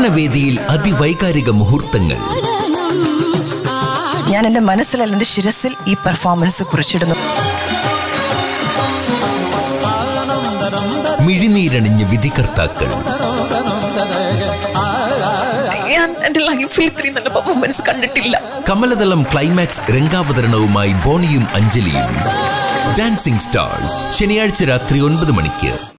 സ്വപ്നവേദിയിൽ അതിവൈകാരിക മുഹൂർത്തങ്ങൾ. ഞാൻ എന്റെ മനസ്സിലല്ല എന്റെ ശിരസിൽ ഈ പെർഫോമൻസ് കുറിച്ചിടുന്നു. മിഴിനീരണിഞ്ഞ വിധികർത്താക്കൾ. ഞാൻ എന്റെ ലൈഫിൽ ഇത്രയും നല്ല പെർഫോമൻസ് കണ്ടിട്ടില്ല. കമലദളം ക്ലൈമാക്സ് രംഗാവതരണവുമായി ബോണിയും അഞ്ജലിയും. ഡാൻസിംഗ് സ്റ്റാർസ് ശനിയാഴ്ച രാത്രി 9 മണിക്ക്.